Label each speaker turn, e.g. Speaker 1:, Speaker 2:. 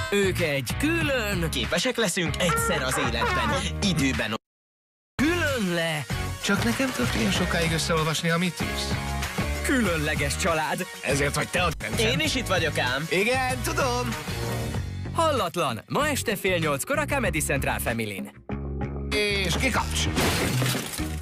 Speaker 1: Ők egy külön,
Speaker 2: Képesek leszünk egyszer az életben, időben.
Speaker 1: külön le,
Speaker 3: Csak nekem tudok ilyen sokáig összeolvasni, amit írsz?
Speaker 1: különleges család.
Speaker 3: Ezért vagy te a
Speaker 2: Én is itt vagyok ám.
Speaker 3: Igen, tudom.
Speaker 1: Hallatlan, ma este 7:30 a Comedy Central Familyn.
Speaker 3: És kikapcs.